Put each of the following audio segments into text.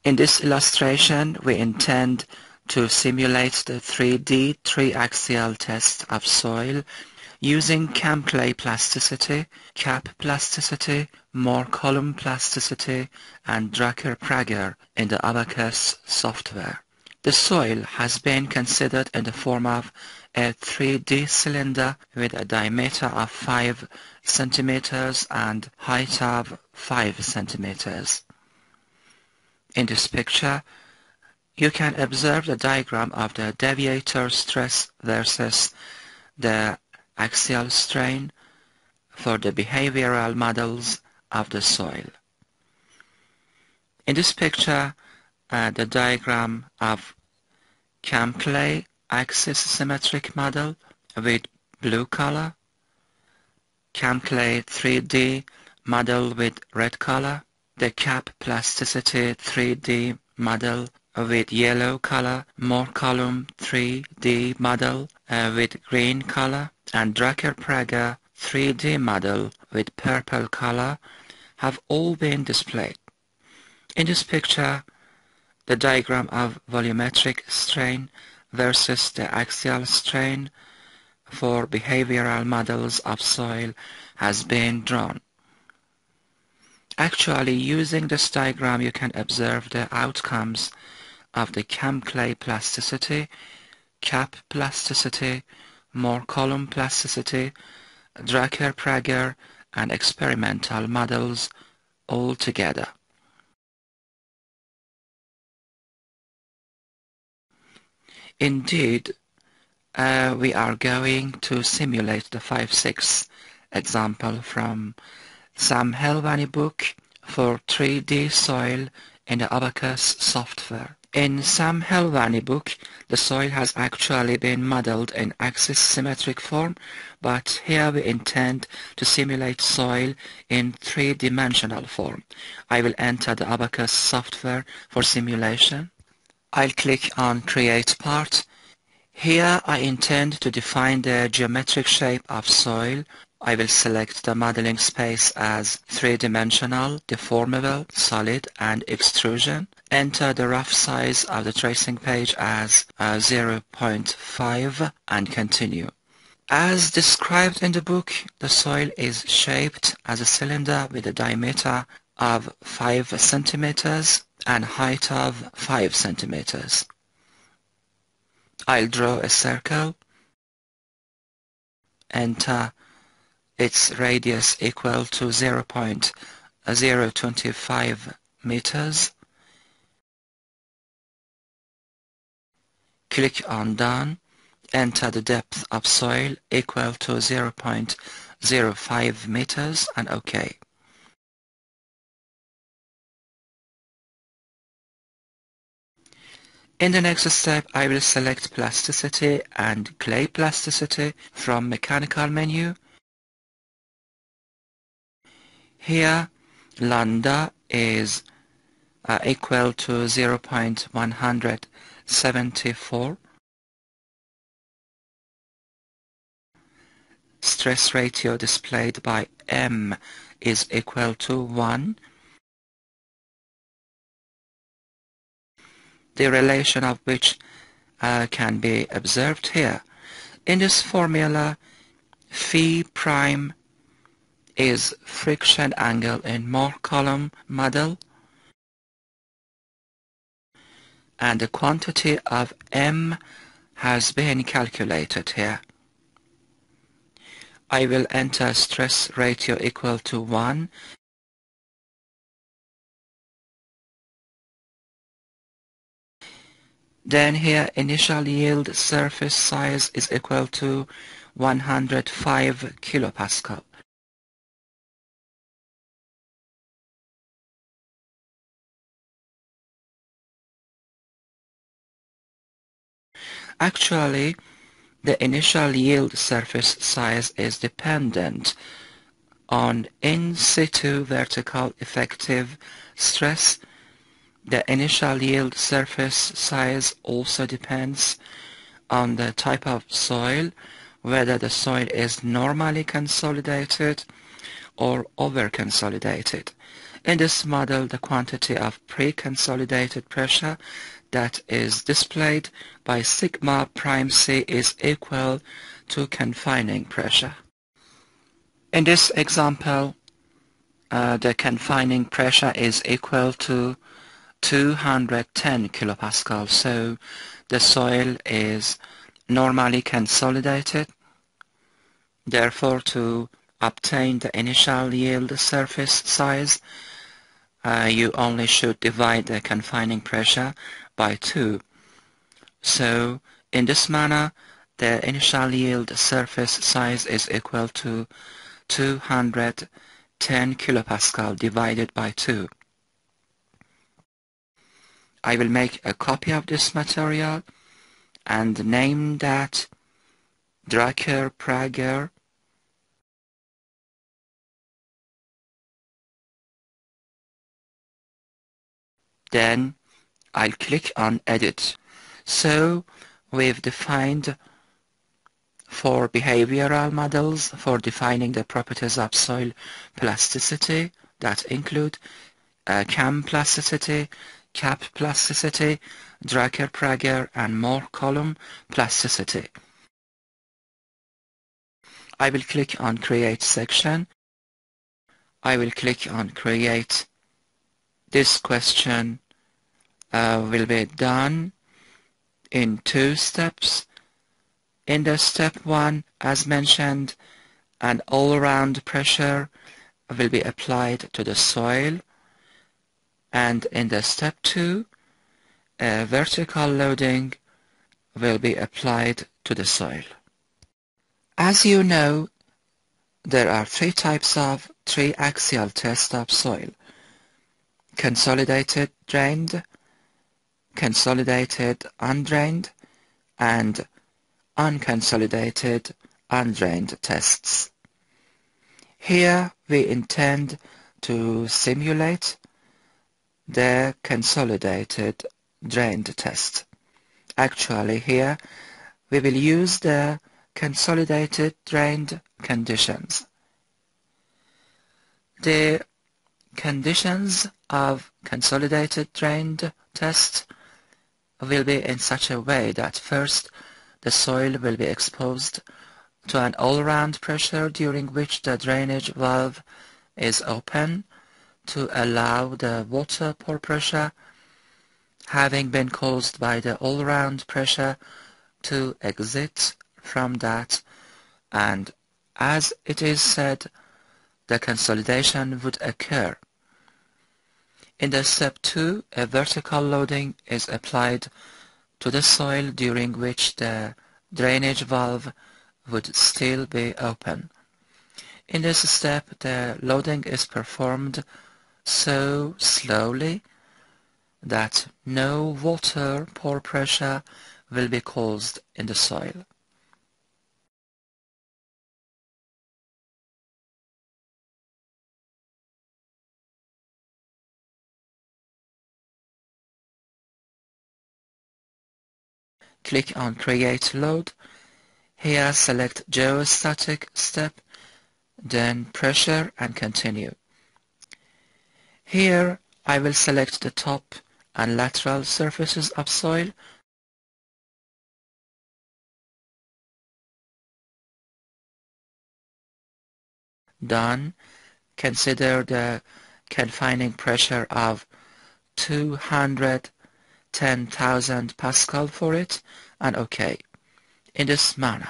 In this illustration, we intend to simulate the 3D tri-axial test of soil using CAM-clay plasticity, cap plasticity, Mohr-Coulomb plasticity, and Drucker-prager in the Abaqus software. The soil has been considered in the form of a 3D cylinder with a diameter of 5 centimeters and height of 5 centimeters. In this picture, you can observe the diagram of the deviator stress versus the axial strain for the behavioral models of the soil. In this picture, the diagram of CAM-clay axis symmetric model with blue color, CAM-clay 3D model with red color, the cap plasticity 3D model with yellow color, Mohr-Coulomb 3D model with green color, and Drucker-prager 3D model with purple color have all been displayed. In this picture, the diagram of volumetric strain versus the axial strain for behavioral models of soil has been drawn. Actually, using this diagram, you can observe the outcomes of the CAM-clay plasticity, cap plasticity, Mohr-Coulomb plasticity, Drucker-prager, and experimental models all together. Indeed, we are going to simulate the 5-6 example from Sam Helwani book for 3D soil in the Abaqus software. In Sam Helwani book, the soil has actually been modeled in axis symmetric form, but here we intend to simulate soil in 3-dimensional form. I will enter the Abaqus software for simulation. I'll click on Create Part. Here I intend to define the geometric shape of soil. I will select the modeling space as 3-dimensional, deformable, solid, and extrusion. Enter the rough size of the tracing page as 0.5 and continue. As described in the book, the soil is shaped as a cylinder with a diameter of 5 centimeters and height of 5 centimeters. I'll draw a circle. Enter its radius equal to 0.025 meters. Click on Done. Enter the depth of soil equal to 0.05 meters and OK. In the next step, I will select plasticity and clay plasticity from mechanical menu. Here, lambda is equal to 0.174. Stress ratio displayed by M is equal to 1. The relation of which can be observed here. In this formula, phi prime is friction angle in Mohr-Coulomb model, and the quantity of M has been calculated here. I will enter stress ratio equal to 1. Then here initial yield surface size is equal to 105 kilopascal. Actually, the initial yield surface size is dependent on in situ vertical effective stress. The initial yield surface size also depends on the type of soil, whether the soil is normally consolidated or over-consolidated. In this model, the quantity of pre-consolidated pressure that is displayed by sigma prime c is equal to confining pressure. In this example, the confining pressure is equal to 210 kilopascal, so the soil is normally consolidated. Therefore, to obtain the initial yield surface size, you only should divide the confining pressure by 2. So, in this manner, the initial yield surface size is equal to 210 kilopascal divided by 2. I will make a copy of this material and name that Drucker-prager. Then I'll click on Edit. So we've defined 4 behavioral models for defining the properties of soil plasticity that include cam plasticity, cap plasticity, Drucker-prager, and Mohr-Coulomb plasticity. I will click on Create section. I will click on Create. This question will be done in 2 steps. In the step 1, as mentioned, an all-round pressure will be applied to the soil, and in the step 2, a vertical loading will be applied to the soil. As you know, there are 3 types of tri-axial test of soil: consolidated drained, consolidated undrained, and unconsolidated undrained tests. Here we intend to simulate the consolidated drained test. Actually, here we will use the consolidated drained conditions. The conditions of consolidated drained test will be in such a way that first the soil will be exposed to an all-round pressure during which the drainage valve is open to allow the water pore pressure having been caused by the all-round pressure to exit from that, and as it is said, the consolidation would occur. In the step 2, a vertical loading is applied to the soil during which the drainage valve would still be open. In this step, the loading is performed so slowly that no water pore pressure will be caused in the soil. Click on Create Load. Here select Geostatic step, then Pressure and continue. Here I will select the top and lateral surfaces of soil. Done. Consider the confining pressure of 210,000 Pascal for it, and OK. In this manner.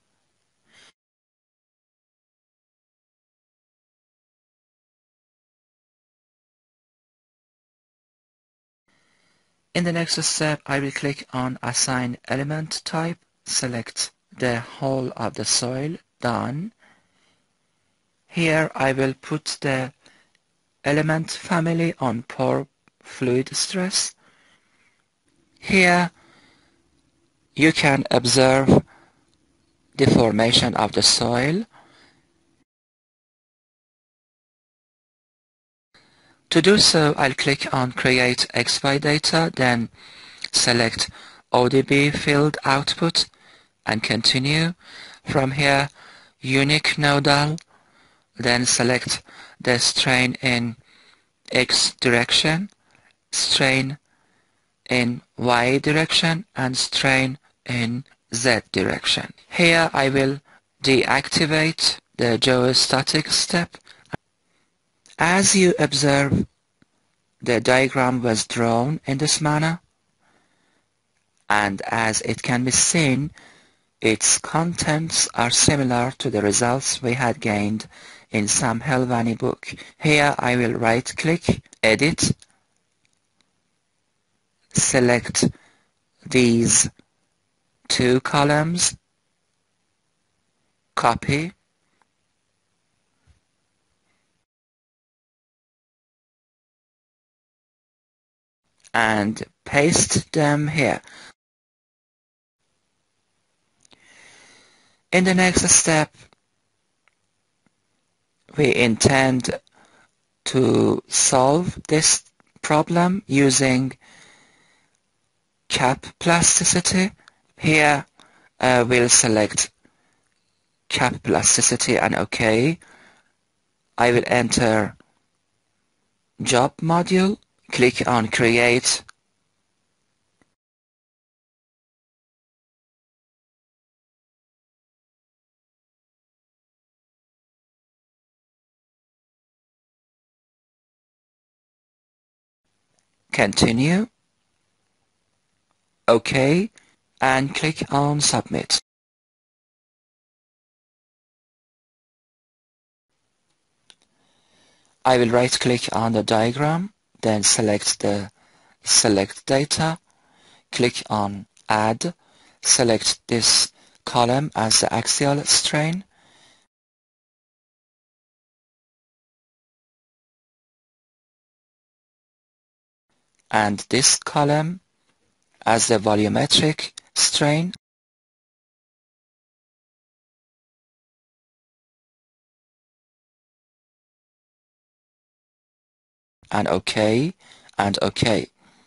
In the next step, I will click on Assign Element Type, select the whole of the soil. Done. Here I will put the element family on pore fluid stress. Here you can observe the formation of the soil. To do so, I'll click on Create XY Data, then select ODB Field Output and continue. From here, Unique Nodal, then select the strain in X direction, strain in Y direction, and strain in Z direction. Here I will deactivate the geostatic step. As you observe, the diagram was drawn in this manner, and as it can be seen, its contents are similar to the results we had gained in Sam Helwani book. Here I will right-click, Edit, select these two columns, copy, and paste them here. In the next step, we intend to solve this problem using cap plasticity. Here we'll select cap plasticity and OK. I will enter job module, click on create, continue, OK, and click on submit. I will right click on the diagram, then select the select data, click on add, select this column as the axial strain, and this column as the volumetric strain, and OK, and OK.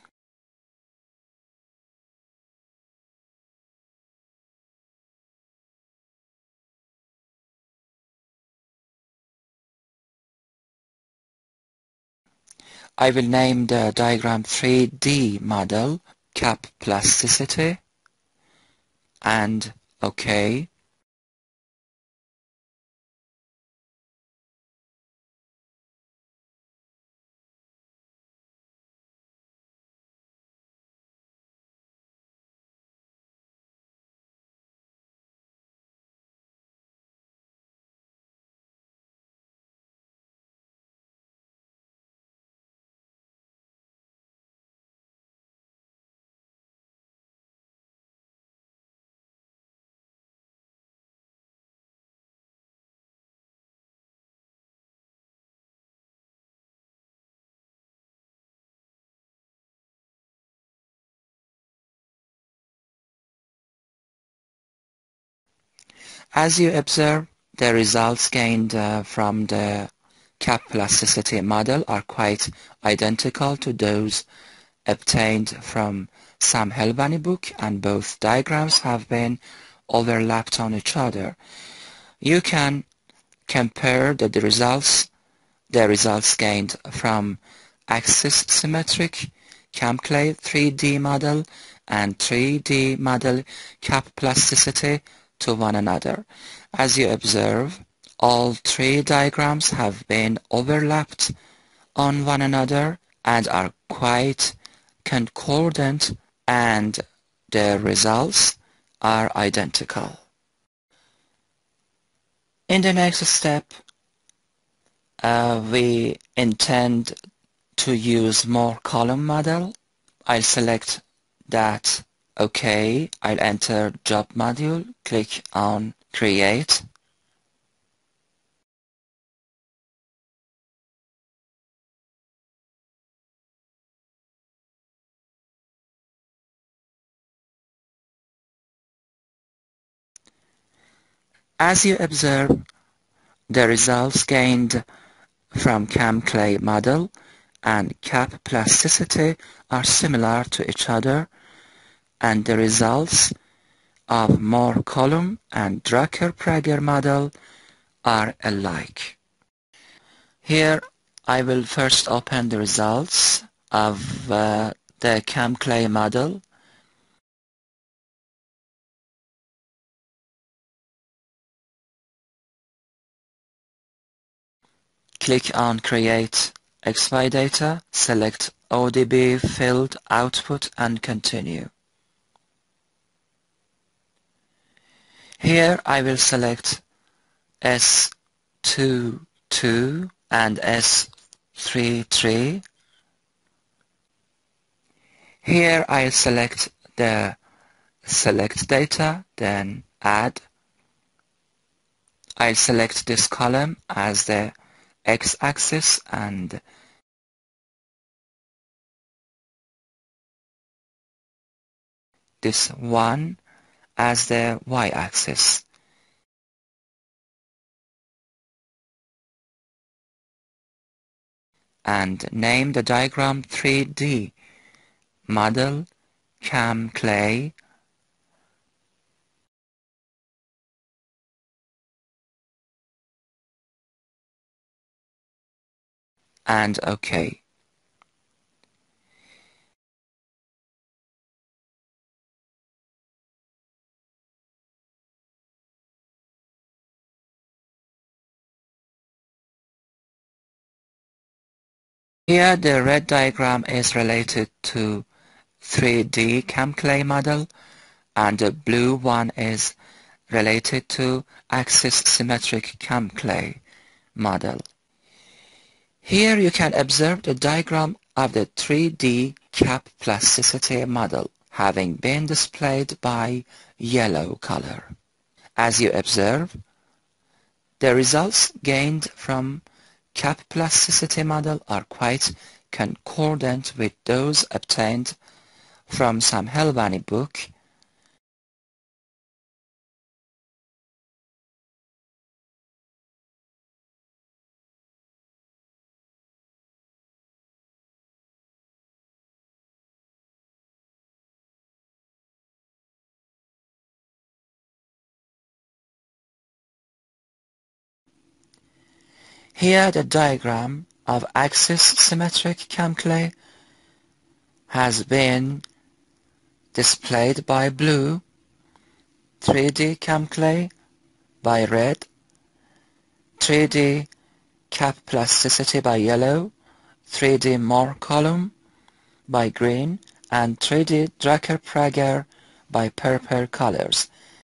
I will name the diagram 3D model cap plasticity, and OK. As you observe, the results gained from the cap plasticity model are quite identical to those obtained from Sam Helwani book, and both diagrams have been overlapped on each other. You can compare the results gained from axis symmetric CamClay 3D model and 3D model cap plasticity to one another. As you observe, all three diagrams have been overlapped on one another and are quite concordant, and the results are identical. In the next step, we intend to use Mohr-Coulomb model. I'll select that. OK, I'll enter job module, click on create. As you observe, the results gained from CamClay model and cap plasticity are similar to each other, and the results of Mohr-Coulomb and Drucker-prager model are alike. Here I will first open the results of the cam clay model. Click on Create XY Data, select ODB Field Output and continue. Here I will select S22 and S33. Here I'll select the Select Data, then Add. I'll select this column as the X-axis and this one as the Y-axis. And name the diagram 3D Model Cam Clay and OK. Here the red diagram is related to 3D Cam Clay model and the blue one is related to axis symmetric Cam Clay model. Here you can observe the diagram of the 3D cap plasticity model having been displayed by yellow color. As you observe, the results gained from cap plasticity model are quite concordant with those obtained from Sam Helvany book. Here the diagram of axis symmetric Cam Clay has been displayed by blue, 3D Cam Clay by red, 3D cap plasticity by yellow, 3D Mohr-Coulomb by green, and 3D Drucker-prager by purple colors.